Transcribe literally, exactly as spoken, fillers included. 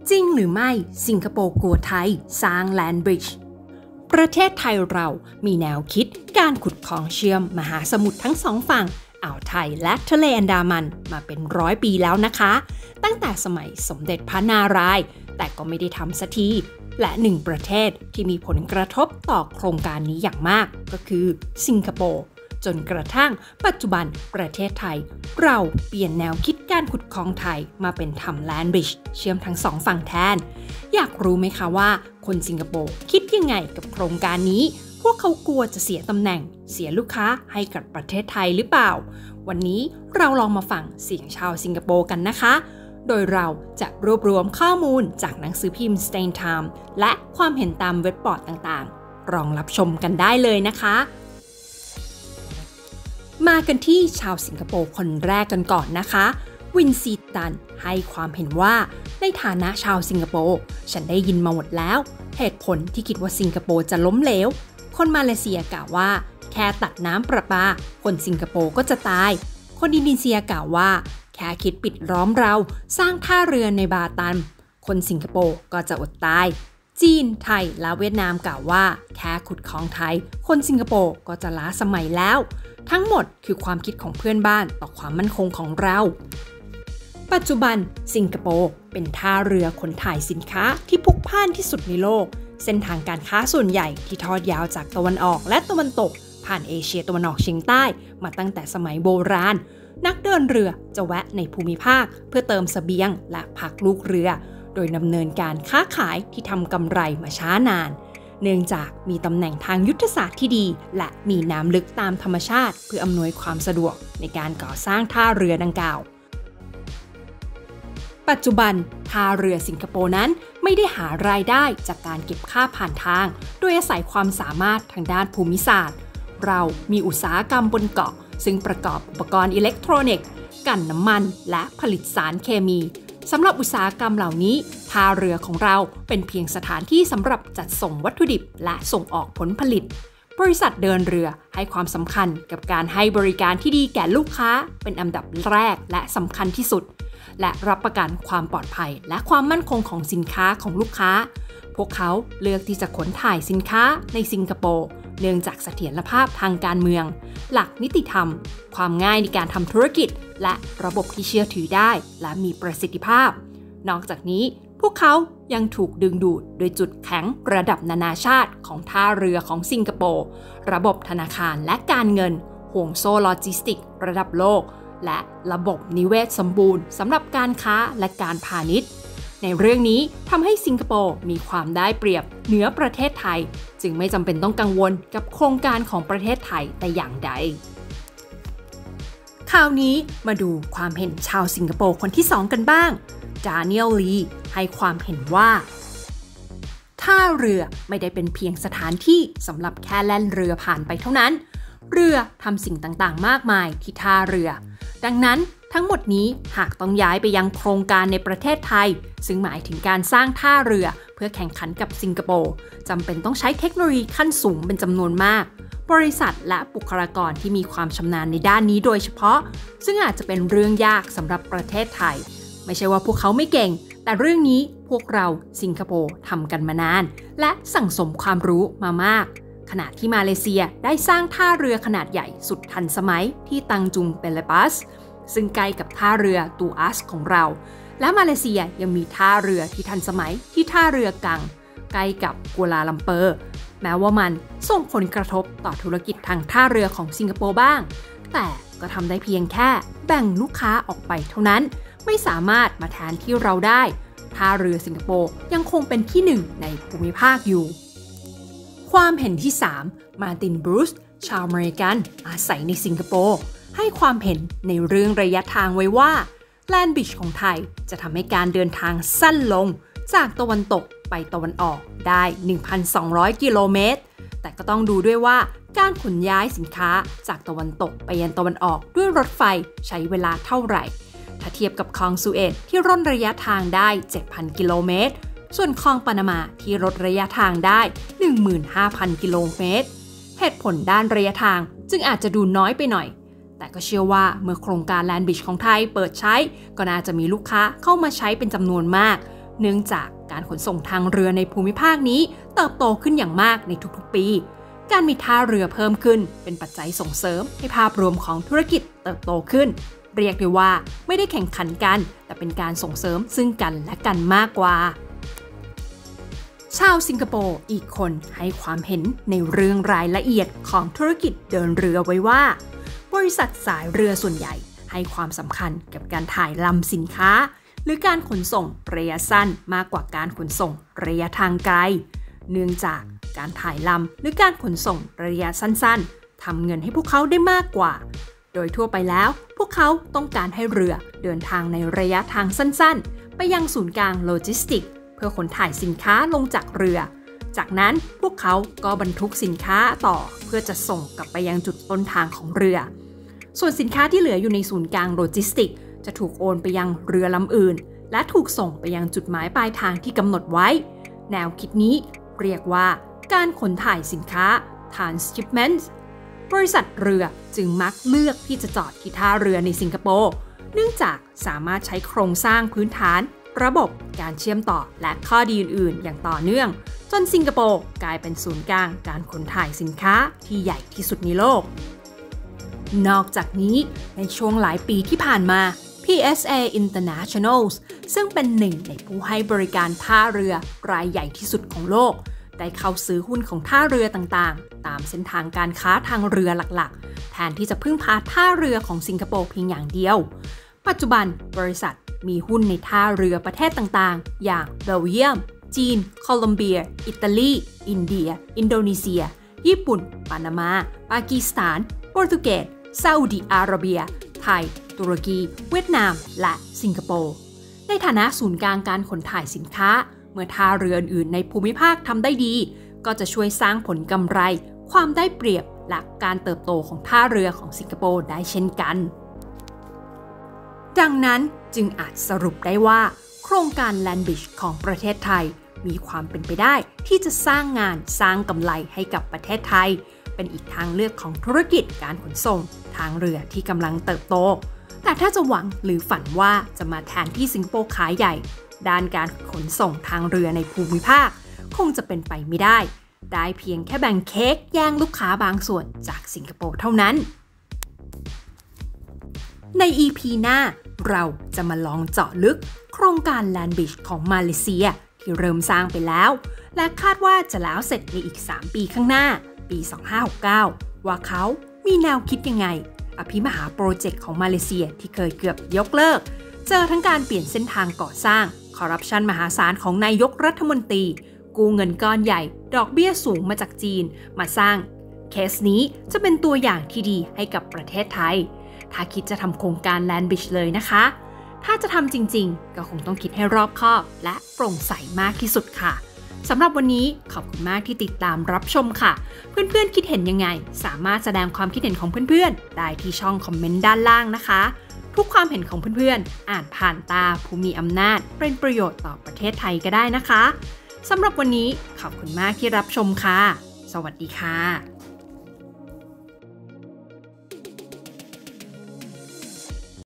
จริงหรือไม่สิงคโปร์กลัวไทยสร้างแลนด์บริดจ์ประเทศไทยเรามีแนวคิดการขุดคลองเชื่อมมหาสมุทรทั้งสองฝั่งอ่าวไทยและทะเลอันดามันมาเป็นร้อยปีแล้วนะคะตั้งแต่สมัยสมเด็จพระนารายณ์แต่ก็ไม่ได้ทำสักทีและหนึ่งประเทศที่มีผลกระทบต่อโครงการนี้อย่างมากก็คือสิงคโปร์จนกระทั่งปัจจุบันประเทศไทยเราเปลี่ยนแนวคิดการขุดคลองไทยมาเป็นทำแลนด์บริดจ์เชื่อมทั้งสองฝั่งแทนอยากรู้ไหมคะว่าคนสิงคโปร์คิดยังไงกับโครงการนี้พวกเขากลัวจะเสียตำแหน่งเสียลูกค้าให้กับประเทศไทยหรือเปล่าวันนี้เราลองมาฟังเสียงชาวสิงคโปร์กันนะคะโดยเราจะรวบรวมข้อมูลจากหนังสือพิมพ์ Straits Times และความเห็นตามเว็บบอร์ดต่างๆลองรับชมกันได้เลยนะคะมากันที่ชาวสิงคโปร์คนแรกกันก่อนนะคะวินซีตันให้ความเห็นว่าในฐานะชาวสิงคโปร์ฉันได้ยินมาหมดแล้วเหตุผลที่คิดว่าสิงคโปร์จะล้มเหลวคนมาเลเซียกล่าวว่าแค่ตัดน้ำประปาคนสิงคโปร์ก็จะตายคนอินโดนีเซียกล่าวว่าแค่คิดปิดล้อมเราสร้างท่าเรือในบาตันคนสิงคโปร์ก็จะอดตายจีนไทยและเวียดนามกล่าวว่าแค่ขุดคลองไทยคนสิงคโปร์ก็จะล้าสมัยแล้วทั้งหมดคือความคิดของเพื่อนบ้านต่อความมั่นคงของเราปัจจุบันสิงคโปร์เป็นท่าเรือขนถ่ายสินค้าที่พลุกพล่านที่สุดในโลกเส้นทางการค้าส่วนใหญ่ที่ทอดยาวจากตะวันออกและตะวันตกผ่านเอเชียตะวันออกเฉียงใต้มาตั้งแต่สมัยโบราณนักเดินเรือจะแวะในภูมิภาคเพื่อเติมเสบียงและพักลูกเรือโดยดำเนินการค้าขายที่ทำกำไรมาช้านานเนื่องจากมีตำแหน่งทางยุทธศาสตร์ที่ดีและมีน้ำลึกตามธรรมชาติเพื่ออำนวยความสะดวกในการก่อสร้างท่าเรือดังกล่าวปัจจุบันท่าเรือสิงคโปร์นั้นไม่ได้หารายได้จากการเก็บค่าผ่านทางโดยอาศัยความสามารถทางด้านภูมิศาสตร์เรามีอุตสาหกรรมบนเกาะซึ่งประกอบอุปกรณ์อิเล็กทรอนิกส์กั่นน้ำมันและผลิตสารเคมีสำหรับอุตสาหกรรมเหล่านี้ท่าเรือของเราเป็นเพียงสถานที่สำหรับจัดส่งวัตถุดิบและส่งออกผลผลิตบริษัทเดินเรือให้ความสำคัญกับการให้บริการที่ดีแก่ลูกค้าเป็นอันดับแรกและสำคัญที่สุดและรับประกันความปลอดภัยและความมั่นคงของสินค้าของลูกค้าพวกเขาเลือกที่จะขนถ่ายสินค้าในสิงคโปร์เนื่องจากเสถียรภาพทางการเมืองหลักนิติธรรมความง่ายในการทำธุรกิจและระบบที่เชื่อถือได้และมีประสิทธิภาพนอกจากนี้พวกเขายังถูกดึงดูดโดยจุดแข็งระดับนานาชาติของท่าเรือของสิงคโปร์ระบบธนาคารและการเงินห่วงโซ่โลจิสติกระดับโลกและระบบนิเวศสมบูรณ์สำหรับการค้าและการพาณิชย์ในเรื่องนี้ทำให้สิงคโปร์มีความได้เปรียบเหนือประเทศไทยจึงไม่จำเป็นต้องกังวลกับโครงการของประเทศไทยแต่อย่างใดคราวนี้มาดูความเห็นชาวสิงคโปร์คนที่สองกันบ้างดานิเอลลีให้ความเห็นว่าท่าเรือไม่ได้เป็นเพียงสถานที่สำหรับแค่แล่นเรือผ่านไปเท่านั้นเรือทำสิ่งต่างๆมากมายที่ท่าเรือดังนั้นทั้งหมดนี้หากต้องย้ายไปยังโครงการในประเทศไทยซึ่งหมายถึงการสร้างท่าเรือเพื่อแข่งขันกับสิงคโปร์จำเป็นต้องใช้เทคโนโลยีขั้นสูงเป็นจำนวนมากบริษัทและบุคลากรที่มีความชำนาญในด้านนี้โดยเฉพาะซึ่งอาจจะเป็นเรื่องยากสำหรับประเทศไทยไม่ใช่ว่าพวกเขาไม่เก่งแต่เรื่องนี้พวกเราสิงคโปร์ทำกันมานานและสั่งสมความรู้มามากขณะที่มาเลเซียได้สร้างท่าเรือขนาดใหญ่สุดทันสมัยที่ตังจุงเปเลปัสซึ่งใกล้กับท่าเรือตูอัสของเราและมาเลเซียยังมีท่าเรือที่ทันสมัยที่ท่าเรือกังใกล้กับกัวลาลัมเปอร์แม้ว่ามันส่งผลกระทบต่อธุรกิจทางท่าเรือของสิงคโปร์บ้างแต่ก็ทำได้เพียงแค่แบ่งลูกค้าออกไปเท่านั้นไม่สามารถมาแทนที่เราได้ท่าเรือสิงคโปร์ยังคงเป็นที่หนึ่งในภูมิภาคอยู่ความเห็นที่สามมาร์ตินบรูซชาวอเมริกันอาศัยในสิงคโปร์ให้ความเห็นในเรื่องระยะทางไว้ว่าแลนด์บริดจ์ของไทยจะทำให้การเดินทางสั้นลงจากตะวันตกไปตะวันออกได้ หนึ่งพันสองร้อย กิโลเมตรแต่ก็ต้องดูด้วยว่าการขนย้ายสินค้าจากตะวันตกไปยังตะวันออกด้วยรถไฟใช้เวลาเท่าไหร่ถ้าเทียบกับคลองสุเอซที่ร่นระยะทางได้ เจ็ดพัน กิโลเมตรส่วนคลองปานามาที่ลดระยะทางได้ หนึ่งหมื่นห้าพัน กิโลเมตรเหตุผลด้านระยะทางจึงอาจจะดูน้อยไปหน่อยแต่ก็เชื่อว่าเมื่อโครงการแลนด์บริดจ์ของไทยเปิดใช้ก็น่าจะมีลูกค้าเข้ามาใช้เป็นจำนวนมากเนื่องจากการขนส่งทางเรือในภูมิภาคนี้เติบโตขึ้นอย่างมากในทุกๆปีการมีท่าเรือเพิ่มขึ้นเป็นปัจจัยส่งเสริมให้ภาพรวมของธุรกิจเติบโตขึ้นเรียกได้ว่าไม่ได้แข่งขันกันแต่เป็นการส่งเสริมซึ่งกันและกันมากกว่าชาวสิงคโปร์อีกคนให้ความเห็นในเรื่องรายละเอียดของธุรกิจเดินเรือไว้ว่าบริษัทสายเรือส่วนใหญ่ให้ความสำคัญกับการถ่ายลำสินค้าหรือการขนส่งระยะสั้นมากกว่าการขนส่งระยะทางไกลเนื่องจากการถ่ายลำหรือการขนส่งระยะสั้นๆทำเงินให้พวกเขาได้มากกว่าโดยทั่วไปแล้วพวกเขาต้องการให้เรือเดินทางในระยะทางสั้นๆไปยังศูนย์กลางโลจิสติกส์เพื่อขนถ่ายสินค้าลงจากเรือจากนั้นพวกเขาก็บรรทุกสินค้าต่อเพื่อจะส่งกลับไปยังจุดต้นทางของเรือส่วนสินค้าที่เหลืออยู่ในศูนย์กลางโลจิสติกส์จะถูกโอนไปยังเรือลำอื่นและถูกส่งไปยังจุดหมายปลายทางที่กำหนดไว้แนวคิดนี้เรียกว่าการขนถ่ายสินค้า Transshipment บริษัทเรือจึงมักเลือกที่จะจอดที่ท่าเรือในสิงคโปร์เนื่องจากสามารถใช้โครงสร้างพื้นฐานระบบการเชื่อมต่อและข้อดีอื่นๆอย่างต่อเนื่องจนสิงคโปร์กลายเป็นศูนย์กลางการขนถ่ายสินค้าที่ใหญ่ที่สุดในโลกนอกจากนี้ในช่วงหลายปีที่ผ่านมา พี เอส เอ International ซึ่งเป็นหนึ่งในผู้ให้บริการท่าเรือรายใหญ่ที่สุดของโลกได้เข้าซื้อหุ้นของท่าเรือต่างๆตามเส้นทางการค้าทางเรือหลักๆแทนที่จะพึ่งพาท่าเรือของสิงคโปร์เพียงอย่างเดียวปัจจุบันบริษัทมีหุ้นในท่าเรือประเทศต่างๆอย่างเบลเยียมจีนโคลอมเบียอิตาลีอินเดียอินโดนีเซียญี่ปุ่นปานามาปากีสถานโปรตุเกสซาอุดิอาระเบียไทยตุรกีเวียดนามและสิงคโปร์ในฐานะศูนย์กลางการขนถ่ายสินค้าเมื่อท่าเรืออื่นในภูมิภาคทำได้ดีก็จะช่วยสร้างผลกำไรความได้เปรียบและการเติบโตของท่าเรือของสิงคโปร์ได้เช่นกันดังนั้นจึงอาจสรุปได้ว่าโครงการ Land Bridge ของประเทศไทยมีความเป็นไปได้ที่จะสร้างงานสร้างกำไรให้กับประเทศไทยเป็นอีกทางเลือกของธุรกิจการขนส่งทางเรือที่กำลังเติบโตแต่ถ้าจะหวังหรือฝันว่าจะมาแทนที่สิงคโปร์ขายใหญ่ด้านการขนส่งทางเรือในภูมิภาคคงจะเป็นไปไม่ได้ได้เพียงแค่แบ่งเค้กแย่งลูกค้าบางส่วนจากสิงคโปร์เท่านั้นใน อี พี หน้าเราจะมาลองเจาะลึกโครงการ Land Bridge ของมาเลเซียที่เริ่มสร้างไปแล้วและคาดว่าจะแล้วเสร็จในอีกสามปีข้างหน้าปีสองพันห้าร้อยหกสิบเก้าว่าเขามีแนวคิดยังไงอภิมหาโปรเจกต์ของมาเลเซียที่เคยเกือบยกเลิกเจอทั้งการเปลี่ยนเส้นทางก่อสร้างคอร์รัปชันมหาศาลของนายกรัฐมนตรีกู้เงินก้อนใหญ่ดอกเบี้ยสูงมาจากจีนมาสร้างเคสนี้จะเป็นตัวอย่างที่ดีให้กับประเทศไทยถ้าคิดจะทำโครงการ Land Bridge เลยนะคะถ้าจะทำจริงๆก็คงต้องคิดให้รอบคอบและโปร่งใสมากที่สุดค่ะสำหรับวันนี้ขอบคุณมากที่ติดตามรับชมค่ะเพื่อนๆคิดเห็นยังไงสามารถแสดงความคิดเห็นของเพื่อนๆได้ที่ช่องคอมเมนต์ด้านล่างนะคะทุกความเห็นของเพื่อนๆอ่านผ่านตาผู้มีอำนาจเป็นประโยชน์ต่อประเทศไทยก็ได้นะคะสำหรับวันนี้ขอบคุณมากที่รับชมค่ะสวัสดีค่ะ